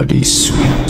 bloody sweet.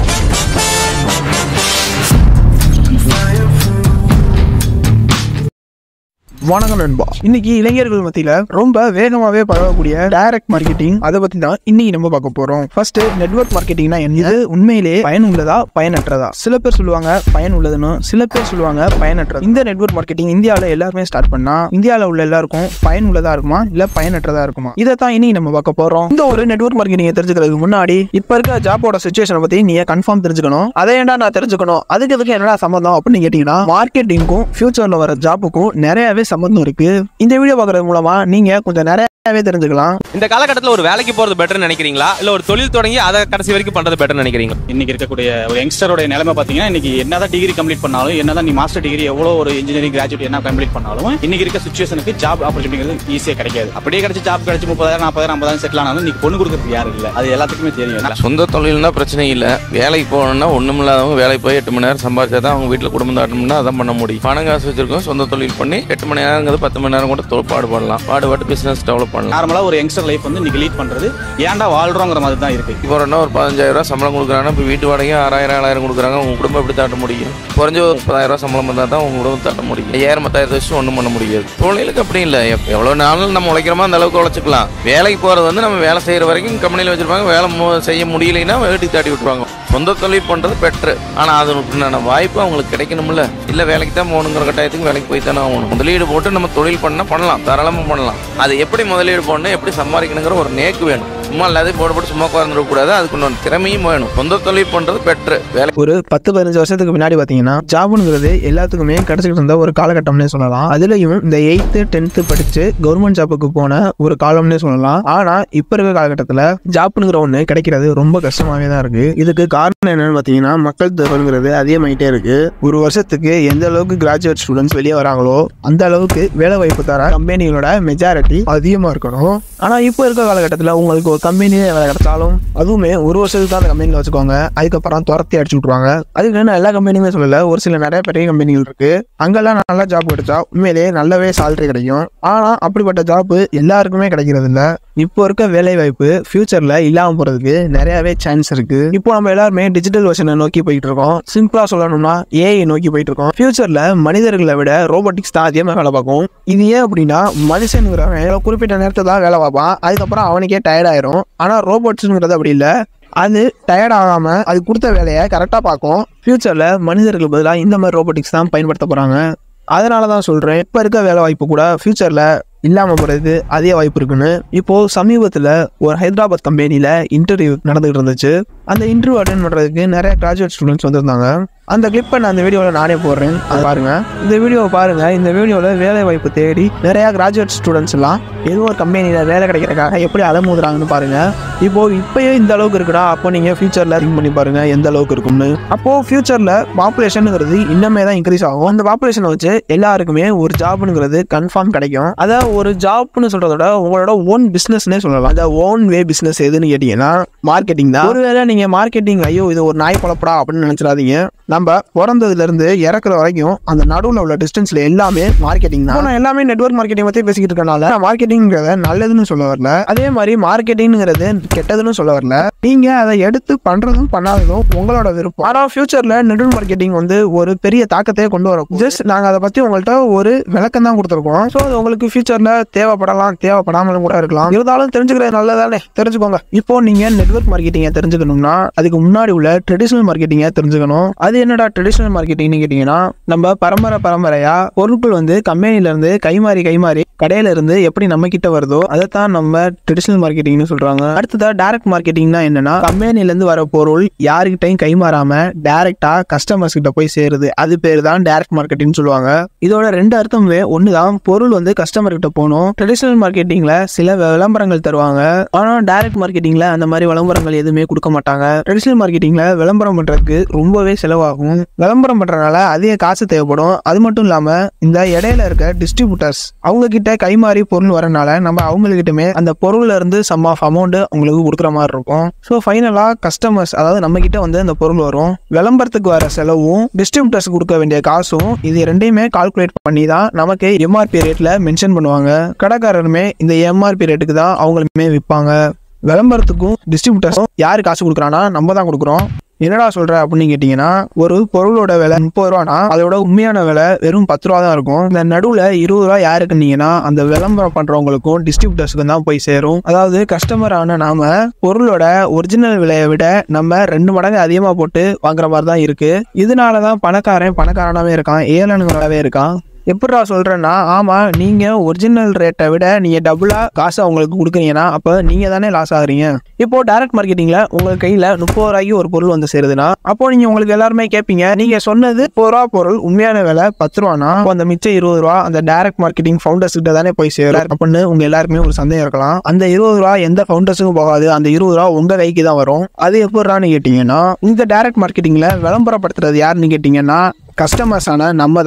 வணக்கம் நண்பா. இன்னைக்கு இளைஞர்கள் மத்தியில ரொம்ப வேகமாவே பரவக்கூடிய டைரக்ட் மார்க்கெட்டிங் அதை பத்தி தான் இன்னைக்கு நம்ம பார்க்க போறோம். ஃபர்ஸ்ட், நெட்வொர்க் மார்க்கெட்டிங்னா இது உண்மையிலே பயன் உள்ளதா பயனற்றதா? சில பேர் சொல்லுவாங்க பயன் உள்ளதுன்னு, சில பேர் சொல்லுவாங்க பயனற்றது. இந்த நெட்வொர்க் மார்க்கெட்டிங் இந்தியாவில் எல்லாருமே ஸ்டார்ட் பண்ணா இந்தியாவில் உள்ள எல்லாருக்கும் பயன் உள்ளதா இருக்குமா இல்ல பயனற்றதா இருக்குமா? இதை தான் இன்னைக்கு நம்ம பார்க்க போறோம். இந்த ஒரு நெட்வொர்க் மார்க்கெட்டிங் தெரிஞ்சுக்கிறதுக்கு முன்னாடி இப்ப இருக்க ஜாபோட சிச்சுவேஷனை பத்தி நீங்க கன்ஃபார்ம் தெரிஞ்சுக்கணும். அதை ஏன்டா நான் தெரிஞ்சுக்கணும், அதுக்கு என்னடா சம்பந்தம் அப்படின்னு கேட்டீங்கன்னா, மார்க்கெட்டிங்கும் ஃபியூச்சர்ல வர ஜாப்புக்கும் நிறையவே சம்பந்தம் இருக்கு. இந்த வீடியோ பார்க்கறது மூலமா நீங்க கொஞ்சம் நிறையவே தெரிஞ்சுக்கலாம். இந்த காலகட்டத்தில் ஒரு வேலைக்கு போறது பெட்டர் நினைக்கிறீங்களா இல்ல ஒரு தொழில் தொடங்கி அதை கடைசி வரைக்கும் பண்றது பெட்டர் நினைக்கிறீங்களா? இன்னைக்கு இருக்கக்கூடிய ஒரு யங்ஸ்டரோட நிலைமை பாத்தீங்கன்னா, இன்னைக்கு என்னதான் டிகிரி கம்ப்ளீட் பண்ணாலும், என்னதான் நீ மாஸ்டர் டிகிரி எவ்வளவு ஒரு இன்ஜினியரிங் கிராஜுவேட் என்ன கம்ப்ளீட் பண்ணாலும், இன்னைக்கு இருக்க சிச்சுவேஷனுக்கு ஜாப் ஆப்பர்ச்சுனிட்டி ஈஸியா கிடைக்காது. அப்படியே கிடைச்சி ஜாப் கிடைச்சி 30,000 40,000 50,000 செட்டில் ஆனாலும் இன்னைக்கு பொண்ணு கொடுக்கறது யாரும் இல்ல. அது எல்லாத்துக்குமே தெரியும். சொந்த தொழில்னா பிரச்சனை இல்ல. வேலைக்கு போகணும்னா ஒண்ணுமில்லாதவங்க வேலைக்கு போய் 8 மணி நேரம் சம்பாதிச்சாதான் அவங்க வீட்டுல குடும்பம் தாட்டணும்னா அதான் பண்ண முடியும். பணம் காசு வச்சிருக்கோம், சொந்த தொழில் பண்ணி 8 மணி நேரம் 10 மணி நேரம் கூட பாடுபட்டு பிசினஸ் டெவலப் பண்ணலாம். நார்மலா ஒரு யங்ஸ்டர் லைஃப் வந்து இன்னைக்கு லீட் பண்றது ஏன்டா வாழ்றோங்கிற மாதிரி தான் இருக்கு. இப்போ ஒரு 15,000 சம்பளம் கொடுக்குறாங்கன்னா இப்போ வீட்டு வாடகை 6,000 7,000 கொடுக்குறாங்க. உங்க குடும்பம் எப்படி தாட்ட முடியும்? குறைஞ்ச ஒரு 30,000 சம்பளம் வந்தால் தான் உங்க குடும்பம் தாட்ட முடியும். 5,000 10,000 வச்சு ஒன்றும் பண்ண முடியாது. தொழிலுக்கு அப்படி இல்லை. எவ்வளோ நாளும் நம்ம உழைக்கிறோமோ அந்த அளவுக்கு உழைச்சிக்கலாம். வேலைக்கு போகிறது வந்து நம்ம வேலை செய்கிற வரைக்கும் கம்பெனியில் வச்சிருப்பாங்க. வேலை செய்ய முடியலைன்னா வீட்டுக்கு தாட்டி விட்டுருவாங்க. சொந்த தொழில் பண்ணுறது பெட்ரு. ஆனால் அதுக்கான வாய்ப்பு அவங்களுக்கு கிடைக்கணும்ல. இல்லை வேலைக்கு தான் போகணுங்கிற கட்டாயத்துக்கு வேலைக்கு போய் தானே ஆகணும். முதலீடு போட்டு நம்ம தொழில் பண்ணலாம், தாராளமாக பண்ணலாம். அது எப்படி முதலீடு போடணும், எப்படி சம்பாதிக்கணுங்கிற ஒரு நேக்கு வேணும். சும்மா எல்லாத்தையும் போட்டு சும்மா உட்கார்ந்துடக்கூடாது. அதுக்கு இன்னொரு திறமையும் வேணும். சொந்த தொழில் பண்ணுறது பெட்ரு. வேலை ஒரு 10-15 வருஷத்துக்கு முன்னாடி பார்த்தீங்கன்னா ஜாப்ங்கிறது எல்லாத்துக்குமே கிடைச்சிக்கிட்டு இருந்த ஒரு காலகட்டம்னே சொல்லலாம். அதுலயும் இந்த 8th 10th படிச்சு கவர்மெண்ட் ஜாப்புக்கு போன ஒரு காலம்னே சொல்லலாம். ஆனா இப்ப இருக்க காலகட்டத்தில் ஜாப்னுங்கிற ஒன்று கிடைக்கிறது ரொம்ப கஷ்டமாவே தான் இருக்கு. இதுக்கு காரணம் என்னன்னு பார்த்தீங்கன்னா, மக்கள் தொகைங்கிறது அதிகமாயிட்டே இருக்கு. ஒரு வருஷத்துக்கு எந்த அளவுக்கு கிராஜுவேட் ஸ்டூடெண்ட்ஸ் வெளியே வராங்களோ அந்த அளவுக்கு வேலை வாய்ப்பு தர கம்பெனிகளோட மெஜாரிட்டி அதிகமாக இருக்கணும். ஆனா இப்போ இருக்க காலகட்டத்தில் உங்களுக்கு ஒரு கம்பெனியே வேலை கிடைச்சாலும் அதுவுமே ஒரு வருஷத்துக்கு தான் அந்த கம்பெனியில் வச்சுக்கோங்க, அதுக்கப்புறம் துரத்தி அடிச்சு விட்ருவாங்க. அதுக்கு நான் எல்லா கம்பெனியுமே சொல்லல, ஒரு சில நிறைய பெரிய கம்பெனிகள் இருக்கு. அங்கெல்லாம் நல்லா ஜாப் கிடைச்சா உண்மையிலேயே நல்லாவே சேலரி கிடைக்கும். ஆனா அப்படிப்பட்ட ஜாப் எல்லாருக்குமே கிடைக்கிறது இல்லை. இப்போ இருக்க வேலை வாய்ப்பு ஃபியூச்சர்ல இல்லாம போறதுக்கு நிறையவே சான்ஸ் இருக்கு. இப்போ நம்ம எல்லாருமே டிஜிட்டல் வெர்ஷனை நோக்கி போயிட்டு இருக்கோம். சிம்பிளா சொல்லணும்னா ஏஐ நோக்கி போயிட்டு இருக்கோம். ஃபியூச்சர்ல மனிதர்களை விட ரோபோட்டிக்ஸ் தான் அதிகமாக வேலை பார்க்கும். இது ஏன் அப்படின்னா, மனுஷனுங்கிறவன் குறிப்பிட்ட நேரத்தை தான் வேலை பார்ப்பான், அதுக்கப்புறம் அவனுக்கே டயர்ட் ஆயிரும். ஆனா ரோபோட்ஸ்ங்கிறது அப்படி இல்லை. அது டயர்ட் ஆகாம அது கொடுத்த வேலையை கரெக்டாக பார்க்கும். ஃபியூச்சர்ல மனிதர்களுக்கு பதிலாக இந்த மாதிரி ரோபோட்டிக்ஸ் தான் பயன்படுத்த போறாங்க. அதனால தான் சொல்றேன், இப்போ இருக்க வேலை வாய்ப்பு கூட ஃபியூச்சர்ல இல்லாமல் போகிறது அதிக வாய்ப்பு இருக்குன்னு. இப்போ சமீபத்தில் ஒரு ஹைதராபாத் கம்பெனியில் இன்டர்வியூ நடந்துகிட்டு இருந்துச்சு. அந்த இன்டர்வியூ அட்டென்ட் பண்ணுறதுக்கு நிறைய கிராஜுவேட் ஸ்டூடெண்ட்ஸ் வந்திருந்தாங்க. அந்த கிளிப்பை நான் அந்த வீடியோவில் நானே போடுறேன், அதை பாருங்க. இந்த வீடியோவை பாருங்க. இந்த வீடியோவில் வேலை வாய்ப்பு தேடி நிறையா கிராஜுவேட் ஸ்டூடெண்ட்ஸ் எல்லாம் ஏதோ ஒரு கம்பெனியில் வேலை கிடைக்கிறதுக்காக எப்படி அலமுதுறாங்கன்னு பாருங்க. இப்போயே இந்த அளவுக்கு இருக்குடா, அப்போ நீங்கள் ஃபியூச்சரில் திங்க் பண்ணி பாருங்க எந்த அளவுக்கு இருக்கும்னு. அப்போ ஃபியூச்சரில் பாப்புலேஷனுங்கிறது இன்னமே தான் இன்க்ரீஸ் ஆகும். அந்த பாப்புலேஷனை வச்சு எல்லாருக்குமே ஒரு ஜாப்னுங்கிறது கன்ஃபார்ம் கிடைக்கும். அதாவது ஒரு ஜாப்னு சொல்றதோட உங்களோட ஓன் பிசினஸ்னே சொல்லலாம். அந்த ஓன் வே பிசினஸ் எதுன்னு கேட்டீங்கன்னா மார்க்கெட்டிங் தான். ஒருவேளை நீங்க மார்க்கெட்டிங் ஐயோ இது ஒரு நாய் பழப்படா அப்படின்னு நினைச்சிடாதீங்க. நம்ம பிறந்ததுல இருந்து இறக்குற வரைக்கும் அந்த நடுவில் உள்ள டிஸ்டன்ஸ்ல எல்லாமே மார்க்கெட்டிங் தான். நான் எல்லாமே நெட்வொர்க் மார்க்கெட்டிங் பத்தி பேசிக்கிட்டு இருக்கனால மார்க்கெட்டிங்கிறத நல்லதுன்னு சொல்ல வரல, அதே மாதிரி மார்க்கெட்டிங்கிறது கெட்டதுன்னு சொல்ல வரல. நீங்க அதை எடுத்து பண்றதும் பண்ணாததும் உங்களோட விருப்பம். ஆனா ஃபியூச்சர்ல நெட்வொர்க் மார்க்கெட்டிங் வந்து ஒரு பெரிய தாக்கத்தையே கொண்டு வரும். ஜஸ்ட் நாங்க அதை பத்தி உங்கள்கிட்ட ஒரு விளக்கம் தான் கொடுத்துருக்கோம். ஸோ அது உங்களுக்கு ஃபியூச்சர்ல தேவைப்படலாம், தேவைப்படாமலும் கூட இருக்கலாம். இருந்தாலும் தெரிஞ்சுக்கிறது நல்லதானே, தெரிஞ்சுக்கோங்க. இப்போ நீங்க நெட்வொர்க் மார்க்கெட்டிங்கை தெரிஞ்சுக்கணும்னா அதுக்கு முன்னாடி உள்ள ட்ரெடிஷனல் மார்க்கெட்டிங்கை தெரிஞ்சுக்கணும். அது என்னடா ட்ரெடிஷனல் மார்க்கெட்டிங்னு கேட்டீங்கன்னா, நம்ம பரம்பரையா பொருட்கள் வந்து கம்பெனில இருந்து கைமாறி கடையில இருந்து எப்படி நம்ம கிட்ட வருதோ அதைத்தான் நம்ம ட்ரெடிஷனல் மார்க்கெட்டிங்னு சொல்றாங்க. அடுத்ததா டைரக்ட் மார்க்கெட்டிங்னா என்னன்னா, கம்பெனில இருந்து வர பொருள் யாருக்கிட்டையும் கைமாறாம டைரக்டா கஸ்டமர்ஸ் கிட்ட போய் சேருது. அது பேர் தான் டைரக்ட் மார்க்கெட்டிங் சொல்லுவாங்க. இதோட ரெண்டு அர்த்தமே ஒண்ணுதான். பொருள் வந்து கஸ்டமர் கிட்ட போகணும். ட்ரெடிஷனல் மார்க்கெட்டிங்ல சில விளம்பரங்கள் தருவாங்க, ஆனா டைரக்ட் மார்க்கெட்டிங்ல அந்த மாதிரி விளம்பரங்கள் எதுவுமே கொடுக்க மாட்டாங்க. ட்ரெடிஷனல் மார்க்கெட்டிங்ல விளம்பரம் பண்றதுக்கு ரொம்பவே செலவாகும். விளம்பரம் பண்றதுனால அதிக காசு தேவைப்படும். அது மட்டும் இல்லாம இந்த இடையில இருக்க டிஸ்ட்ரிபியூட்டர்ஸ் அவங்க கிட்ட கைமாறி பொருள் வரனால நம்ம அவங்ககிட்டமே அந்த பொருள்ல இருந்து சம் ஆஃப் அமௌண்ட் அவங்களுக்கு கொடுக்குற மாதிரி இருக்கும். ஸோ ஃபைனலா கஸ்டமர்ஸ் அதாவது நம்ம கிட்ட வந்து அந்த பொருள் வரும். விளம்பரத்துக்கு வர செலவும் டிஸ்ட்ரிபியூட்டர்ஸ் கொடுக்க வேண்டிய காசும் இது ரெண்டையுமே கால்குலேட் பண்ணி தான் நமக்கு எம்ஆர்பி ரேட்ல மென்ஷன் பண்ணுவாங்க. கடைக்காரருமே இந்த எம்ஆர்பி ரேட்டுக்கு தான் அவங்களுமே விற்பாங்க. விளம்பரத்துக்கும் டிஸ்ட்ரிபியூட்டர்ஸும் யாரு காசு கொடுக்குறான்னா நம்ம தான் கொடுக்குறோம். என்னடா சொல்ற அப்படின்னு கேட்டீங்கன்னா, ஒரு பொருளோட விலை 30 ரூபானா அதோட உண்மையான விலை வெறும் 10 ரூபா தான் இருக்கும். இந்த நடுவுல 20 ரூபா யாருக்குன்னீங்கன்னா அந்த விளம்பரம் பண்றவங்களுக்கும் டிஸ்ட்ரிபியூட்டர்ஸுக்கும் தான் போய் சேரும். அதாவது கஸ்டமரான நாம பொருளோட ஒரிஜினல் விலையை விட நம்ம 2 மடங்கு அதிகமா போட்டு வாங்குற மாதிரி தான் இருக்கு. இதனாலதான் பணக்காரனாவே இருக்கான், ஏழனுங்களாவே இருக்கான். எப்படா சொல்றேன்னா, ஆமா, நீங்க ஒரிஜினல் ரேட்டை விட நீங்க டபுளா காசு அவங்களுக்கு கொடுக்குறீங்கன்னா அப்ப நீங்க தானே லாஸ் ஆகுறீங்க. இப்போ டைரக்ட் மார்க்கெட்டிங்ல உங்க கையில 30 ரூபாய்க்கு ஒரு பொருள் வந்து சேருதுன்னா அப்போ நீங்க உங்களுக்கு எல்லாருமே கேட்பீங்க, நீங்க சொன்னது 30 ரூபா பொருள் உண்மையான விலை 10 ரூபானா அந்த மிச்சம் 20 ரூபா அந்த டைரக்ட் மார்க்கெட்டிங் ஃபவுண்டர்ஸ் கிட்ட தானே போய் சேரும் அப்படின்னு உங்க எல்லாருக்குமே ஒரு சந்தேகம் இருக்கலாம். அந்த 20 ரூபா எந்த ஃபவுண்டர்ஸுக்கும் போகாது, அந்த 20 ரூபா உங்க கைக்கு தான் வரும். அது எப்படின்னு கேட்டீங்கன்னா, இந்த டைரக்ட் மார்க்கெட்டிங்ல விளம்பரப்படுத்துறது யாருன்னு கேட்டீங்கன்னா கஸ்டமர்ஸான நம்ம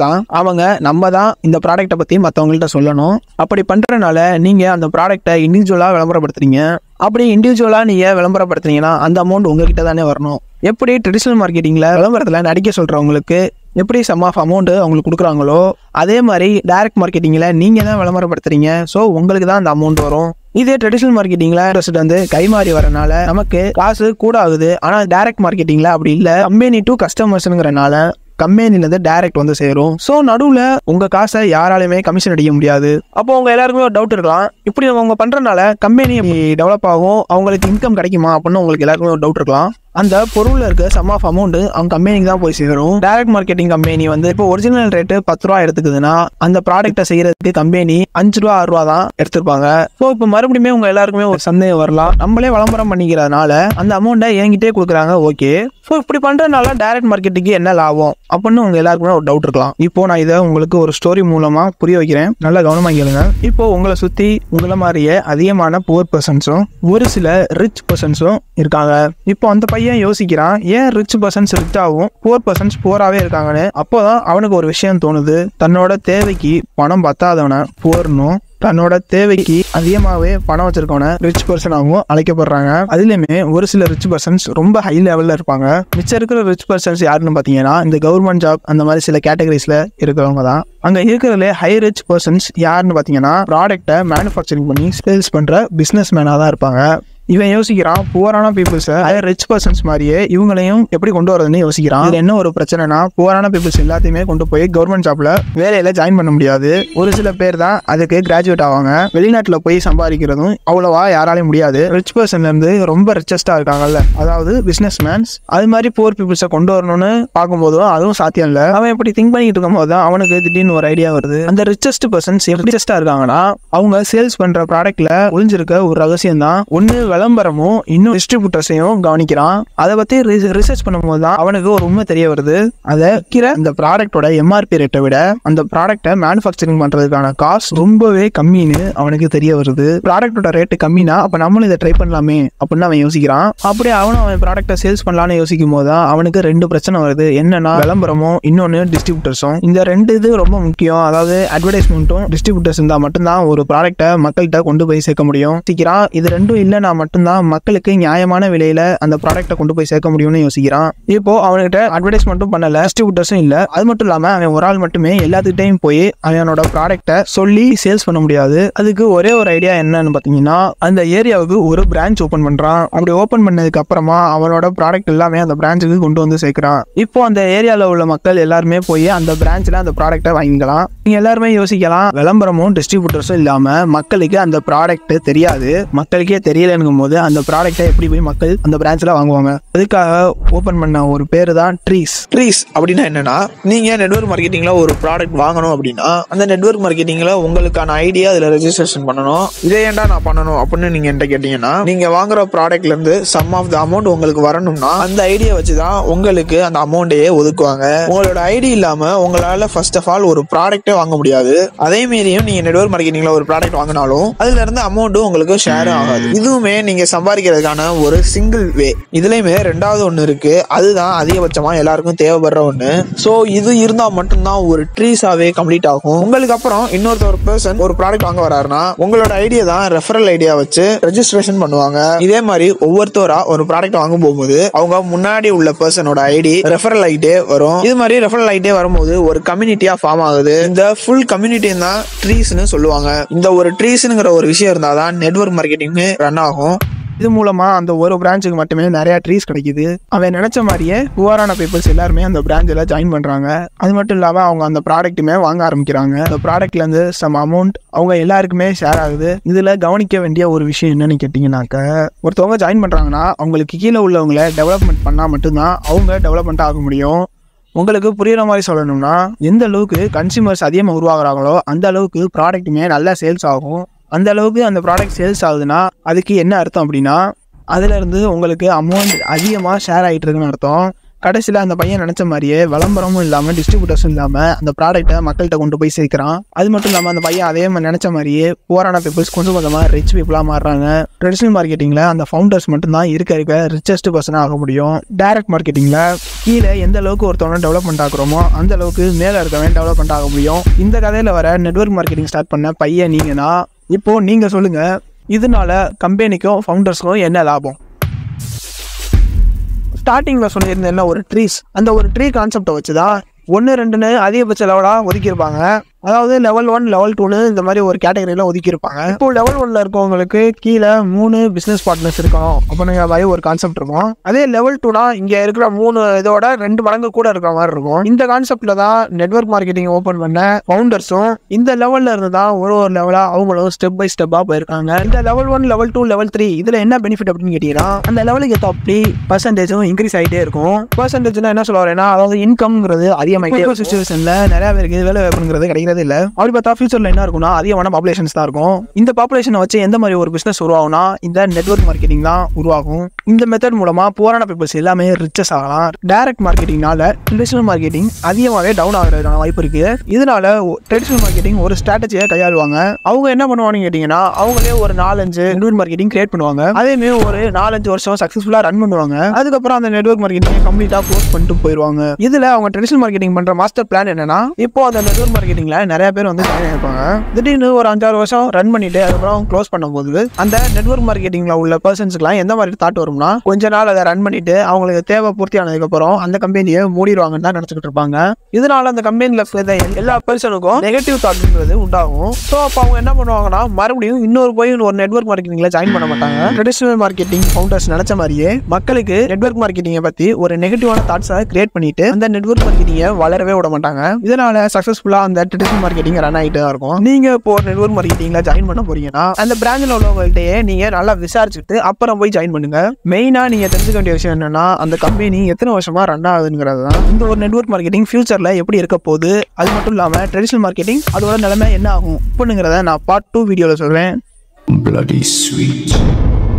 தான் இந்த ப்ராடக்ட்டை பத்தி மற்றவங்கள்ட்ட சொல்லணும். அப்படி பண்றதுனால நீங்க அந்த ப்ராடக்ட்டை இண்டிவிஜுவலா விளம்பரப்படுத்துறீங்க. அப்படி இண்டிவிஜுவலா நீங்க விளம்பரப்படுத்துறீங்கன்னா அந்த அமௌண்ட் உங்ககிட்ட தானே வரணும். எப்படி ட்ரெடிஷனல் மார்க்கெட்டிங்ல விளம்பரத்துல நடிக்க சொல்றவங்களுக்கு எப்படி சம் ஆஃப் அமௌண்ட் அவங்களுக்கு கொடுக்குறாங்களோ அதே மாதிரி டைரக்ட் மார்க்கெட்டிங்ல நீங்க தான் விளம்பரப்படுத்துறீங்க. ஸோ உங்களுக்கு தான் அந்த அமௌண்ட் வரும். இதே ட்ரெடிஷனல் மார்க்கெட்டிங்ல வந்து கைமாறி வரனால நமக்கு காசு கூட ஆகுது. ஆனா டைரக்ட் மார்க்கெட்டிங்ல அப்படி இல்லை, கம்பெனி டு கஸ்டமர்ஸ்ங்கிறனால கம்பெனிலேருந்து டைரக்ட் வந்து சேரும். ஸோ நடுவில் உங்கள் காசை யாராலையுமே கமிஷன் அடிக்க முடியாது. அப்போ உங்கள் எல்லாருக்குமே ஒரு டவுட் இருக்கலாம், இப்படி அவங்க பண்ணுறதுனால கம்பெனி டெவலப் ஆகும், அவங்களுக்கு இன்கம் கிடைக்குமா அப்படின்னு உங்களுக்கு எல்லாருக்குமே ஒரு டவுட் இருக்கலாம். அந்த பொருளில் இருக்க சம் ஆஃப் அமௌண்ட் அவங்க கம்பெனிக்கு தான் போய் சேரும். டைரக்ட் மார்க்கெட்டிங் கம்பெனி வந்து இப்போ ஒரிஜினல் ரேட்டு 10 ரூபா எடுத்துக்குதுன்னா அந்த ப்ராடக்ட்டை செய்யறதுக்கு கம்பெனி 5 ரூபா 6 ரூபா தான் எடுத்திருப்பாங்க. ஸோ இப்போ மறுபடியுமே உங்க எல்லாருக்குமே ஒரு சந்தேகம் வரலாம், நம்மளே விளம்பரம் பண்ணிக்கிறதுனால அந்த அமௌண்ட்டை என்கிட்டே கொடுக்குறாங்க, ஓகே, ஸோ இப்படி பண்றதுனால டைரக்ட் மார்க்கெட்டிங்க்கு என்ன லாபம் அப்படின்னு உங்க எல்லாருக்குமே ஒரு டவுட் இருக்கலாம். இப்போ நான் இதை உங்களுக்கு ஒரு ஸ்டோரி மூலமா புரிய வைக்கிறேன், நல்லா கவனமா கேளுங்க. இப்போ உங்களை சுத்தி உங்களை மாதிரியே அதிகமான புவர் பர்சன்ஸும் ஒரு சில ரிச் பர்சன்ஸும் இருக்காங்க. இப்போ அந்த பையன் யோசிக்கிறான், ஏன் ரிச் பர்சன்ஸ் ரிச்சாகவும் புவர் பர்சன்ஸ் புவராகவே இருக்காங்கன்னு. அப்போதான் அவனுக்கு ஒரு விஷயம் தோணுது, தன்னோட தேவைக்கு பணம் பத்தாதவன புவர்னும் தன்னோட தேவைக்கு அதிகமாகவே பணம் வச்சிருக்கவன ரிச் பர்சனாகவும் அழைக்கப்படுறாங்க. அதுலயுமே ஒரு சில ரிச் பர்சன்ஸ் ரொம்ப ஹை லெவல்ல இருப்பாங்க. மிச்சம் இருக்கிற ரிச் பர்சன்ஸ் யாருன்னு பாத்தீங்கன்னா இந்த கவர்மெண்ட் ஜாப் அந்த மாதிரி சில கேட்டகரிஸ்ல இருக்கிறவங்க தான். அங்க இருக்கிறதுல ஹை ரிச் பர்சன்ஸ் யாருன்னு பாத்தீங்கன்னா ப்ராடக்ட்டை மேனுஃபேக்சரிங் பண்ணி சேல்ஸ் பண்ற பிசினஸ் மேனா தான் இருப்பாங்க. இவன் யோசிக்கிறான், புவரான பீப்புள்ஸை ரிச் பர்சன்ஸ் மாதிரியே இவங்களையும் எப்படி கொண்டு வரதுன்னு யோசிக்கிறான். இது என்ன ஒரு பிரச்சனைனா, புவரான பீப்புள்ஸ் எல்லாத்தையுமே கொண்டு போய் கவர்மெண்ட் ஜாப்ல வேலையில ஜாயின் பண்ண முடியாது. ஒரு சில பேர் தான் அதுக்கு கிராஜுவேட் ஆவாங்க. வெளிநாட்டுல போய் சம்பாதிக்கிறதும் அவ்வளவா யாராலையும் முடியாது. ரிச் பர்சன்ல இருந்து ரொம்ப ரிச்சஸ்டா இருக்காங்கல்ல, அதாவது பிசினஸ் மேன்ஸ், அது மாதிரி புவர் பீப்புள்ஸை கொண்டு வரணும்னு பார்க்கும்போதும் அதுவும் சாத்தியம் இல்லை. அவன் எப்படி திங்க் பண்ணிட்டு இருக்கும் போது தான் அவனுக்கு திடீர்னு ஒரு ஐடியா வருது. அந்த ரிச்சஸ்ட் பர்சன்ஸ் எப்படி ரிச்சஸ்டா இருக்காங்கன்னா அவங்க சேல்ஸ் பண்ற ப்ராடக்ட்ல ஒளிஞ்சிருக்க ஒரு ரகசியம் தான். ஒன்னு விளம்பரமும் இன்னும் டிஸ்ட்ரிபியூட்டர்ஸையும் கவனிக்கிறான். அதை பத்தி ரிசர்ச் பண்ணும்போது தான் அவனுக்கு ஒரு உண்மை தெரிய வருது. அதை இந்த ப்ராடக்டோட எம்ஆர்பி ரேட்டை விட அந்த ப்ராடக்ட்டை மேனுஃபேக்சரிங் பண்றதுக்கான காஸ்ட் ரொம்பவே கம்மின்னு அவனுக்கு தெரிய வருது. ப்ராடக்டோட ரேட்டு கம்மினா அப்ப நம்மளும் இதை ட்ரை பண்ணலாமே அப்படின்னு அவன் யோசிக்கிறான். அப்படியே அவன் ப்ராடக்ட்டை சேல்ஸ் பண்ணலான்னு யோசிக்கும் போது தான் அவனுக்கு 2 பிரச்சனை வருது. என்னன்னா விளம்பரமும் இன்னொன்னு டிஸ்ட்ரிபியூட்டர்ஸும். இந்த 2 இது ரொம்ப முக்கியம். அதாவது அட்வர்டைஸ்மெண்ட்டும் டிஸ்ட்ரிபியூட்டர்ஸ் இருந்தா மட்டும்தான் ஒரு ப்ராடக்ட்டை மக்கள்கிட்ட கொண்டு போய் சேர்க்க முடியும். இது 2 இல்லைன்னா மட்டும்தான் மக்களுக்கு நியாயமான விலையில அந்த ப்ராடக்ட்டை கொண்டு போய் சேர்க்க முடியும்னு யோசிக்கிறான். இப்போ அவன்கிட்ட அட்வர்டைஸ்மெண்ட்டும் பண்ணல, டிஸ்ட்ரிபியூட்டர்ஸும் இல்ல. அது மட்டும் இல்லாம அவன் ஒரு ஆள் மட்டுமே எல்லாத்துக்கிட்டையும் போய் அவனோட ப்ராடக்ட்டை சொல்லி சேல்ஸ் பண்ண முடியாது. அதுக்கு ஒரே ஒரு ஐடியா என்னன்னு பாத்தீங்கன்னா, அந்த ஏரியாவுக்கு ஒரு பிரான்ச் ஓபன் பண்றான். அப்படி ஓபன் பண்ணதுக்கு அப்புறமா அவனோட ப்ராடக்ட் எல்லாமே அந்த பிரான்ச்சுக்கு கொண்டு வந்து சேர்க்கிறான். இப்போ அந்த ஏரியால உள்ள மக்கள் எல்லாருமே போய் அந்த பிரான்ச்ல அந்த ப்ராடக்ட்டை வாங்கிக்கலாம். நீங்க எல்லாருமே யோசிக்கலாம், விளம்பரமும் டிஸ்ட்ரிபியூட்டர்ஸும் இல்லாம மக்களுக்கு அந்த ப்ராடக்ட் தெரியாது, மக்களுக்கே தெரியலங்கும் போது அந்த ப்ராடக்ட்டை எப்படி போய் மக்கள் அந்த பிரான்ச்ல வாங்குவாங்க? அதுக்காக ஓபன் பண்ண ஒரு பேரு தான் ட்ரீஸ். அப்படின்னா என்னன்னா, நீங்க நெட்வொர்க் மார்க்கெட்டிங்ல ஒரு ப்ராடக்ட் வாங்கணும் அப்படின்னா அந்த நெட்வொர்க் மார்க்கெட்டிங்ல உங்களுக்கான ஐடியா அதுல ரெஜிஸ்ட்ரேஷன் பண்ணணும். இதை ஏன்டா நான் பண்ணணும் அப்படின்னு நீங்க என்கிட்ட கேட்டீங்கன்னா, நீங்க வாங்குற ப்ராடக்ட்ல இருந்து சம் ஆஃப் த அமௌண்ட் உங்களுக்கு வரணும்னா அந்த ஐடியா வச்சுதான் உங்களுக்கு அந்த அமௌண்டையே ஒதுக்குவாங்க. உங்களோட ஐடி இல்லாம உங்களால ஃபர்ஸ்ட் ஆஃப் ஆல் ஒரு ப்ராடக்டே வாங்க முடியாது. அதே மீறியும் நீங்க நெட்வொர்க் மார்க்கெட்டிங்ல ஒரு ப்ராடக்ட் வாங்கினாலும் அதுல இருந்து அமௌண்ட் உங்களுக்கு ஷேர் ஆகாது. இதுவுமே நீங்க சம்பாதிக்கிறதுக்கான ஒரு சிங்கிள் வே. இதுலயுமே 2வது ஒண்ணு இருக்கு, அதுதான் அதிகபட்சமா எல்லாருக்கும் தேவைப்படுற ஒண்ணு. சோ இது இருந்தா மட்டும்தான் ஒரு ட்ரீஸாவே கம்ப்ளீட் ஆகும். உங்களுக்கு அப்புறம் இன்னொருத்தர் பர்சன் ஒரு ப்ராடக்ட் வாங்க வராருன்னா உங்களோட ஐடியா தான் ரெஃபரல் ஐடியா வச்சு ரெஜிஸ்ட்ரேஷன் பண்ணுவாங்க. இதே மாதிரி ஒவ்வொருத்தரா ஒரு ப்ராடக்ட் வாங்க போகும்போது அவங்க முன்னாடி உள்ள பர்சனோட ஐடி ரெஃபரல் ஐடியே வரும். இது மாதிரி ரெஃபரல் ஐடியே வரும்போது ஒரு கம்யூனிட்டியா ஃபார்ம் ஆகுது. இந்த ஃபுல் கம்யூனிட்டி தான் ட்ரீஸ்னு சொல்லுவாங்க. இந்த ஒரு ட்ரீஸ்ங்கிற ஒரு விஷயம் இருந்தாதான் நெட்வொர்க் மார்க்கெட்டிங் ரன் ஆகும். இது மூலமா அந்த ஒரு பிரான்ச்சுக்கு மட்டுமே நிறைய ட்ரீஸ் கிடைக்குது. அவன் நினைச்ச மாதிரியே புவரான பீப்புள்ஸ் எல்லாருமே அந்த பிரான்ச்சில் ஜாயின் பண்றாங்க. அது மட்டும் இல்லாம அவங்க அந்த ப்ராடக்ட்டுமே வாங்க ஆரம்பிக்கிறாங்க. அந்த ப்ராடக்ட்ல இருந்து சம் அமௌண்ட் அவங்க எல்லாருக்குமே ஷேர் ஆகுது. இதுல கவனிக்க வேண்டிய ஒரு விஷயம் என்னன்னு கேட்டீங்கன்னாக்க, ஒருத்தவங்க ஜாயின் பண்றாங்கன்னா அவங்களுக்கு கீழே உள்ளவங்களை டெவலப்மெண்ட் பண்ணா மட்டும்தான் அவங்க டெவலப்மெண்ட் ஆக முடியும். உங்களுக்கு புரியுற மாதிரி சொல்லணும்னா, எந்த அளவுக்கு கன்சியூமர்ஸ் அதிகமாக உருவாகிறாங்களோ அந்த அளவுக்கு ப்ராடக்ட்டுமே நல்லா சேல்ஸ் ஆகும். அந்த அளவுக்கு அந்த ப்ராடக்ட் சேல்ஸ் ஆகுதுன்னா அதுக்கு என்ன அர்த்தம் அப்படின்னா, அதுலேருந்து உங்களுக்கு அமௌண்ட் அதிகமாக ஷேர் ஆகிட்டு இருக்குன்னு அர்த்தம். கடைசியில் அந்த பையன் நினச்ச மாதிரியே விளம்பரமும் இல்லாமல் டிஸ்ட்ரிபியூட்டர்ஸும் இல்லாமல் அந்த ப்ராடக்ட்டை மக்கள்கிட்ட கொண்டு போய் சேர்க்குறான். அது மட்டும் இல்லாமல் அந்த பையன் அதே மாதிரி நினச்ச மாதிரியே புவரான பீப்புள்ஸ் கொஞ்சம் கொஞ்சமாக ரிச் பீப்புளாக மாறுறாங்க. ட்ரெடிஷ்னல் மார்க்கெட்டிங்கில் அந்த ஃபவுண்டர்ஸ் மட்டும்தான் இருக்க ரிச்சஸ்ட் பர்சனாக ஆக முடியும். டைரக்ட் மார்க்கெட்டிங்கில் கீழே எந்த அளவுக்கு ஒருத்தவனை டெவலப்மெண்ட் ஆகுறோமோ அந்த அளவுக்கு மேலே இருக்கவன் டெவலப்மெண்ட் ஆக முடியும். இந்த கதையில் வர நெட்வொர்க் மார்க்கெட்டிங் ஸ்டார்ட் பண்ண பையன் நீங்கன்னா, இப்போது நீங்கள் சொல்லுங்கள், இதனால கம்பெனிக்கும் ஃபவுண்டர்ஸ்க்கும் என்ன லாபம்? ஸ்டார்டிங்கில் சொல்லியிருந்தேன்ல ஒரு ட்ரீஸ், அந்த ஒரு ட்ரீ கான்செப்டை வச்சு தான் 1-2ன்னு அதிகபட்ச லெவலாக ஒதுக்கியிருப்பாங்க. அதாவது லெவல் 1 லெவல் 2ன்னு இந்த மாதிரி ஒரு கேட்டகரியில் ஒதுக்கியிருப்பாங்க. இப்போ லெவல் 1ல் இருக்கவங்களுக்கு கீழே 3 பிஸ்னஸ் பார்ட்னர்ஸ் இருக்கணும் அப்படிங்கிற மாதிரி ஒரு கான்செப்ட் இருக்கும். அதே லெவல் 2னா இங்கே இருக்கிற 3 இதோட 2 மடங்கு கூட இருக்கிற மாதிரி இருக்கும். இந்த கான்செப்டில் தான் நெட்வொர்க் மார்க்கெட்டிங் ஓப்பன் பண்ண ஃபவுண்டர்ஸும் இந்த லெவலில் இருந்து தான் ஒரு லெவலாக அவங்களும் ஸ்டெப் பை ஸ்டெப்பாக போயிருக்காங்க. இந்த லெவல் 1 லெவல் 2 லெவல் 3 இதில் என்ன பெனிஃபிட் அப்படின்னு கேட்டீங்கன்னா, அந்த லெவலுக்கு ஏற்ற அப்படி பர்சன்டேஜும் இன்க்ரீஸ் ஆகிட்டே இருக்கும். பர்சன்டேஜ்னா என்ன சொல்ல வரேன்னா, அதாவது இன்கம்ங்கிறது அதிகமாகிட்டே சுச்சுவேஷனில் நிறைய பேருக்கு வேலை வாய்ப்புங்கிறது கிடைக்கிறது இல்லை. அப்படி பார்த்தா ஃபியூச்சரில் என்ன இருக்கும்னா அதிகமான பாப்புலேஷன்ஸ் தான் இருக்கும். இந்த பாப்புலேஷனை வச்சு எந்த மாதிரி ஒரு பிஸ்னஸ் உருவாகும்னா இந்த நெட்வொர்க் மார்க்கெட்டிங் தான் உருவாகும். இந்த மெத்தட் மூலமா புவரான பீப்புள்ஸ் எல்லாமே ரிச்சஸ் ஆகலாம். டைரக்ட் மார்க்கெட்டிங்னால ட்ரெடிஷனல் மார்க்கெட்டிங் அதிகமாகவே டவுன் ஆகிறதுக்கான வாய்ப்பு இருக்கு. இதனால ட்ரெடிஷனல் மார்க்கெட்டிங் ஒரு ஸ்ட்ராட்டஜியை கையாளுவாங்க. அவங்க என்ன பண்ணுவாங்கன்னு கேட்டீங்கன்னா, அவங்களே ஒரு 4-5 நெட்வொர்க் மார்க்கெட்டிங் கிரியேட் பண்ணுவாங்க. அதேமே ஒரு 4-5 வருஷம் சக்ஸஸ்ஃபுல்லாக ரன் பண்ணுவாங்க. அதுக்கப்புறம் அந்த நெட்வொர்க் மார்க்கெட்டிங் கம்ப்ளீட்டாக க்ளோஸ் பண்ணிட்டு போயிடுவாங்க. இதுல அவங்க ட்ரெடிஷனல் மார்க்கெட்டிங் பண்ற மாஸ்டர் பிளான் என்னன்னா, இப்போ அந்த நெட்வொர்க் மார்க்கெட்டிங்ல நிறைய பேர் வந்து ஜாயின் ஆயிருப்பாங்க. திடீர்னு ஒரு 5-6 வருஷம் ரன் பண்ணிட்டு அதுக்கப்புறம் க்ளோஸ் பண்ணும்போது அந்த நெட்வொர்க் மார்க்கெட்டிங்ல உள்ள பர்சன்ஸ்க்குலாம் எந்த மாதிரி தாட் வரும்னா, கொஞ்ச நாள் அதை ரன் பண்ணிட்டு அவங்களுக்கு தேவை பூர்த்தி ஆனதுக்கப்புறம் அந்த கம்பெனியை மூடிடுவாங்கன்னு தான் நினைச்சுக்கிட்டு இருப்பாங்க. இதனால அந்த கம்பெனியில் எல்லா பர்சனுக்கும் நெகட்டிவ் தாட்ங்கிறது உண்டாகும். ஸோ அப்போ அவங்க என்ன பண்ணுவாங்கன்னா, மறுபடியும் ஒரு நெட்வொர்க் மார்க்கெட்டிங்ல ஜாயின் பண்ண மாட்டாங்க. ட்ரெடிஷனல் மார்க்கெட்டிங் ஃபவுண்டர்ஸ் நினைச்ச மாதிரியே மக்களுக்கு நெட்வொர்க் மார்க்கெட்டிங்கை பற்றி ஒரு நெகட்டிவான தாட்ஸை கிரியேட் பண்ணிட்டு அந்த நெட்வொர்க் மார்க்கெட்டிங்கை வளரவே விட மாட்டாங்க. இதனால சக்ஸஸ்ஃபுல்லா அந்த ட்ரெடிஷனல் மார்க்கெட்டிங் ரன் ஆகிட்டு தான் இருக்கும். நீங்க இப்போ ஒரு நெட்வொர்க் மார்க்கெட்டிங்ல ஜாயின் பண்ண போறீங்கன்னா, அந்த பிராஞ்சில் உள்ளவங்கள்ட்டயே நீங்க நல்லா விசாரிச்சுட்டு அப்புறம் போய் ஜாயின் பண்ணுங்க. மெயினா நீங்க தெரிஞ்சுக்க வேண்டிய விஷயம் என்னன்னா, அந்த கம்பெனி எத்தனை வருஷமா ரன் ஆகுதுங்கிறது தான். இந்த ஒரு நெட்வொர்க் மார்க்கெட்டிங் ஃபியூச்சர்ல எப்படி இருக்க போகுது, அது மட்டும் இல்லாம ட்ரெடிஷனல் மார்க்கெட்டிங் அதோட நிலைமை என்ன ஆகும் அப்படிங்கிறத நான் பார்ட் 2 வீடியோல சொல்றேன். Bloody sweet.